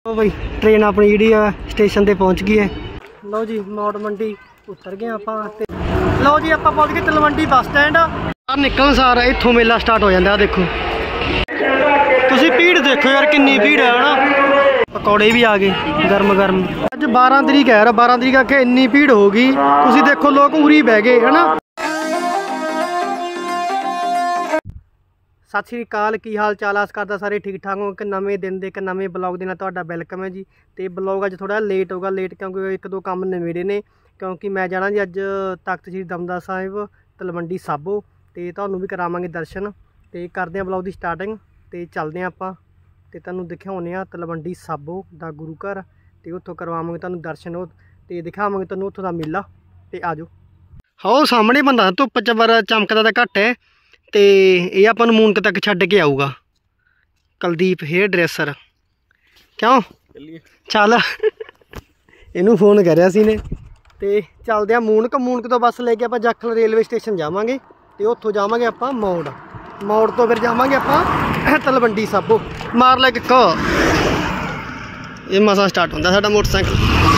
तो भाई ट्रेन अपनी जी स्टेशन पर पहुँच गई है। लो जी मौड़ मंडी उतर गए आप। लो जी आप पहुँच गए तलवंडी बस स्टैंड। बाहर निकलन सार इत्थों मेला स्टार्ट हो जाता। देखो तुसी भीड़ देखो यार कितनी भीड़ है ना। पकौड़े भी आ गए गर्म गर्म। अज 12 तरीक है यार, 12 तरीक आके इन्नी भीड़ होगी। तुसी देखो लोग उरी बह गए है ना। सत श्री अकाल, की हाल चाल? आस करदा सारे ठीक ठाक हो। एक नवे दिन के एक नवे ब्लॉग के नाल तुहाडा वेलकम है जी। तो ब्लॉग अज थोड़ा लेट होगा, लेट क्योंकि एक दो काम नवेड़े ने। क्योंकि मैं जाना जी अज तख्त श्री दमदम साहिब तलवंडी साबो। तो तुहानूं भी करावांगे दर्शन। तो करते हैं ब्लॉग की स्टार्टिंग। तो चलते हैं आपां ते तुहानूं दिखाउने आ तलवंडी साबो दा गुरु घर। तो उत्थों करवावांगे तुहानूं दर्शन। तो दिखावांगे तुहानूं उत्थों दा मेला। तो आ जाओ। हाँ सामने बंदा धुप्प च चमकदा तां घट है। तो ये अपन मूनक तक छड्ड के आऊगा। कुलदीप हेयर ड्रैसर क्यों चल इनू फोन करिया सी ने। तो चलते हैं मूनक। मूनक तो बस लेके आप जाखल रेलवे स्टेशन जावांगे। तो उत्थों जावांगे आप मौड़। मौड़ तो फिर जावांगे आप तलवंडी साबो। मार लै किक ये मसा स्टार्ट होंदा साडा मोटरसाइकिल।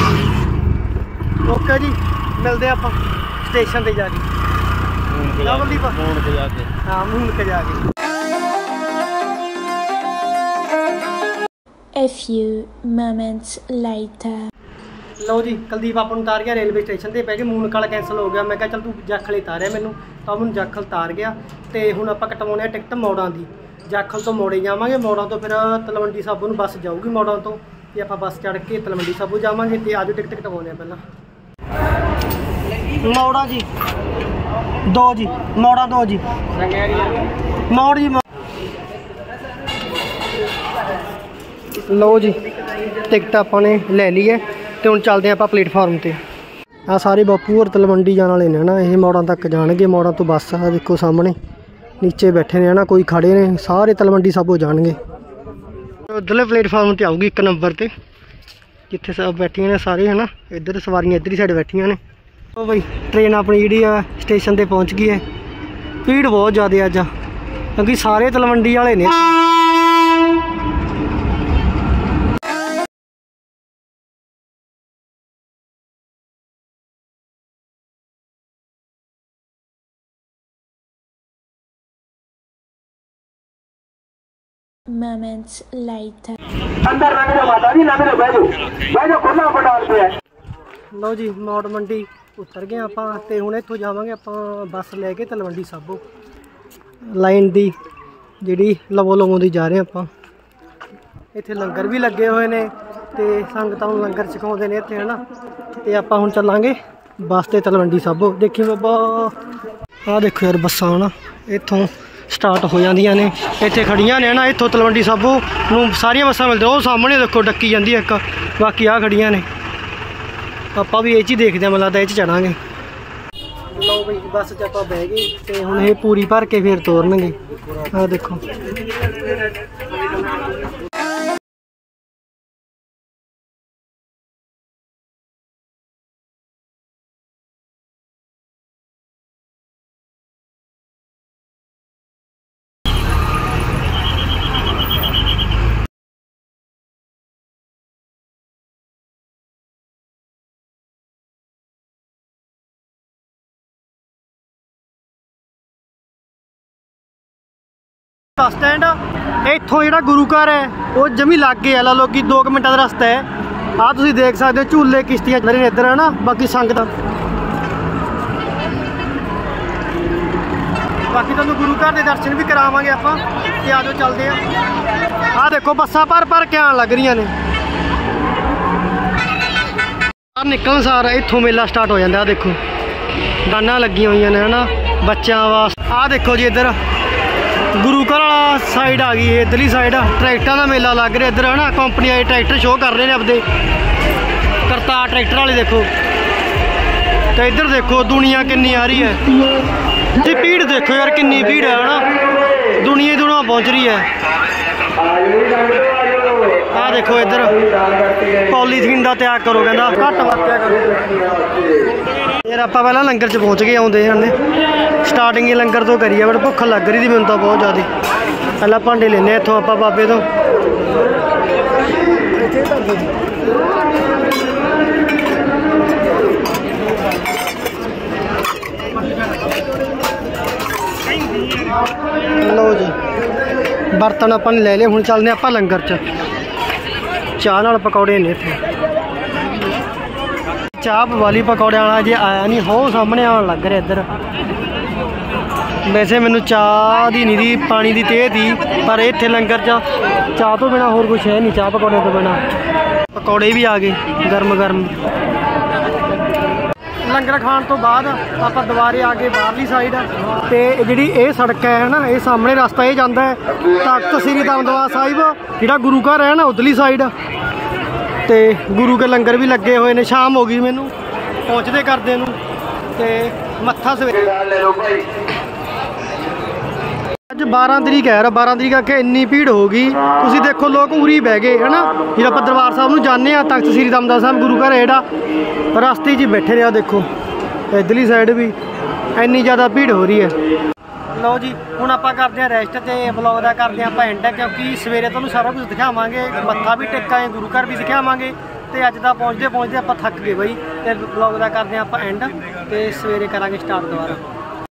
ओके जी मिलते आप स्टेशन पर जाके। हाँ मूनक जाके। A few moments later. लो जी कुलदीप अपन उतार गया रेलवे स्टेशन पर। पै गए मूनक वाला कैंसल हो गया। मैं कहा चल तू जाखल उतारिया मैनू, तो मैंने जाखल उतार गया। तो हुण आप कटवाने टिकट मौड़ां की। जाखल तो मौड़े जावांगे, मौड़ां तो फिर तलवंडी साबो नूं बस जाऊगी मौड़ां तो। आप बस चढ़ के तलवंडी साबो जावांगे। तो आज टिकट कटवाने पहला मौड़ा जी दो जी मौड़ा दो जी मौड़ जी। लो जी टिकट अपने ले ली है। तो हुण चलते हैं आप प्लेटफार्म पर। आ सारे बापू और तलवंडी जाने वाले ने ना। ये मौड़ां तक जाणगे। मौड़ां तो बस आ देखो सामने नीचे बैठे ने ना, कोई खड़े ने। सारे तलवंडी साबो जाणगे। उधरले प्लेटफार्म पर आऊगी 1 नंबर पर जिथे सब बैठिया ने सारे है ना। इधर सवारियां इधर ही साइड बैठिया ने। तो भाई ट्रेन अपनी जी स्टेशन पर पहुँच गई है। भीड़ बहुत ज़्यादा अज क्योंकि सारे तलवंडी वाले ने। Moments later. लो जी मौड़ मंडी उतर गए आप। तो हुण इत्थों जावांगे आप बस लैके तलवंडी साबो। लाइन दी जिहड़ी लवो लवों दी जा रहे हैं आप। इत्थे लंगर भी लगे हुए ने। तो संगतां नूं लंगर छकाउंदे ने इत्थे है ना। तो आप हुण चलांगे बस ते तलवंडी साबो। देखी बाबा आ देखो यार बसां ना इत्थों स्टार्ट हो जांदियां ने। इत्थे खड़ियां ने ना। इत्थों तलवंडी साबो नूं सारियां बसां मिलदियां। वो सामने देखो डक्की जांदी है एक। बाकी आ खड़ियां ने। आप भी ये देखते हैं, मतलब लगता ये चढ़ांगे। लो भाई बस च आप बह गए। तो हुण ये पूरी भर के फिर तोरनगे। आ देखो बस स्टैंड। इत्थों जो गुरु घर है वो जमी लागे है। ला लो कि 2 मिनट का रस्ता है। आ तुम देख सकते हो झूले किश्तियां चल रही इधर है ना। बाकी संगत बाकी तुम गुरु घर के दर्शन भी करावांगे आप। आ जाओ चलते हैं। आ देखो बसा भर के आन लग रही ने। बाहर निकलन सार इत्थों मेला स्टार्ट हो जाता। देखो दाना लगी हुई ने है ना बच्चों वास्ते। आ देखो जी इधर गुरु घर वाला साइड आ गई है। इधरली साइड ट्रैक्टर का मेला लग रहा इधर है ना। कंपनी वाले ट्रैक्टर शो कर रहे हैं अपने करतार ट्रैक्टर वाले। देखो तो इधर देखो दुनिया कितनी आ रही है। जी भीड़ देखो यार कितनी भीड़ है ना। दुनिया दुनिया पहुँच रही है। आ देखो इधर पॉलीथीन का त्याग करो कहना घट वरत्या करो। यार आप पहला लंगर च पहुँच गए आउंदे ने। स्टार्टिंग ही लंगर तो करी है बट भुख लग रही थी मैंने तो बहुत ज़्यादा। पहला भांडे लेने इतों आप बाबे तो ਲਓ ਜੀ ਬਰਤਨ ਆਪਾਂ ਨੇ ਲੈ ਲਏ, ਹੁਣ ਚੱਲਦੇ ਆਪਾਂ ਲੰਗਰ 'ਚ। ਚਾਹ ਨਾਲ ਪਕੌੜੇ ਨੇ ਇੱਥੇ। ਚਾਹ ਵਾਲੀ ਪਕੌੜਿਆਂ ਵਾਲਾ ਜੇ ਆਇਆ ਨਹੀਂ, ਹੋ ਸਾਹਮਣੇ ਆਉਣ ਲੱਗ ਰਿਹਾ ਇੱਧਰ। ਵੈਸੇ ਮੈਨੂੰ ਚਾਹ ਦੀ ਨਹੀਂ ਦੀ, ਪਾਣੀ ਦੀ ਤੇਹ ਦੀ, ਪਰ ਇੱਥੇ ਲੰਗਰ 'ਚ ਚਾਹ ਤੋਂ ਬਿਨਾ ਹੋਰ ਕੁਛ ਹੈ ਨਹੀਂ, ਚਾਹ ਪਕੌੜਿਆਂ ਤੋਂ ਬਿਨਾ। ਪਕੌੜੇ ਵੀ ਆ ਗਏ ਗਰਮ ਗਰਮ। ਲੰਗਰ ਖਾਣ ਤੋਂ ਬਾਅਦ ਆਪਾਂ ਦੁਬਾਰੇ ਆ ਗਏ ਬਾਹਰਲੀ ਸਾਈਡ, ਤੇ ਜਿਹੜੀ ਇਹ ਸੜਕ ਹੈ ਨਾ, ਇਹ ਸਾਹਮਣੇ ਰਸਤਾ ਇਹ ਜਾਂਦਾ ਹੈ ਤਖਤ ਸ੍ਰੀ ਦਮਦਮਾ ਸਾਹਿਬ, ਜਿਹੜਾ ਗੁਰੂ ਘਰ ਹੈ ਨਾ ਉਧਰਲੀ ਸਾਈਡ। ਤੇ ਗੁਰੂ ਕੇ ਲੰਗਰ ਵੀ ਲੱਗੇ ਹੋਏ ਨੇ। ਸ਼ਾਮ ਹੋ ਗਈ ਮੈਨੂੰ ਪਹੁੰਚਦੇ ਕਰਦੇ ਨੂੰ, ਤੇ ਮੱਥਾ ਸਵੇਰੇ ਅੱਜ 12 ਤਰੀਕ ਹੈ। 12 ਤਰੀਕ ਕਰਕੇ ਇੰਨੀ ਭੀੜ ਹੋ ਗਈ, ਤੁਸੀਂ ਦੇਖੋ ਲੋਕ ਉਰੀ ਬਹਿ ਗਏ ਹੈ ਨਾ। ਜਦੋਂ ਆਪਾਂ ਦਰਬਾਰ ਸਾਹਿਬ ਨੂੰ ਜਾਂਦੇ ਹਾਂ, ਤਖਤ ਸ੍ਰੀ ਦਮਦਮਾ ਸਾਹਿਬ ਗੁਰੂ ਘਰ ਜਿਹੜਾ, ਰਸਤੇ 'ਚ ਹੀ ਬੈਠੇ ਰਿਹਾ। ਦੇਖੋ ਇੱਧਰਲੀ ਸਾਈਡ ਵੀ ਇੰਨੀ ਜ਼ਿਆਦਾ ਭੀੜ ਹੋ ਰਹੀ ਹੈ। ਲਓ ਜੀ ਹੁਣ ਆਪਾਂ ਕਰਦੇ ਹਾਂ ਰੈਸਟ, ਤੇ ਬਲੌਗ ਦਾ ਕਰਦੇ ਹਾਂ ਆਪਾਂ ਐਂਡ, ਕਿਉਂਕਿ ਸਵੇਰੇ ਤੁਹਾਨੂੰ ਸਾਰਾ ਕੁਝ ਦਿਖਾਵਾਂਗੇ, ਮੱਥਾ ਵੀ ਟੇਕਾਂਗੇ, ਗੁਰੂ ਘਰ ਵੀ ਦਿਖਾਵਾਂਗੇ। ਤੇ ਅੱਜ ਦਾ ਪਹੁੰਚਦੇ ਪਹੁੰਚਦੇ ਆਪਾਂ ਥੱਕ ਗਏ ਬਈ, ਤੇ ਬਲੌਗ ਦਾ ਕਰਦੇ ਹਾਂ ਆਪਾਂ ਐਂਡ, ਤੇ ਸਵੇਰੇ ਕਰਾਂਗੇ ਸਟਾਰਟ ਦੁਬਾਰਾ।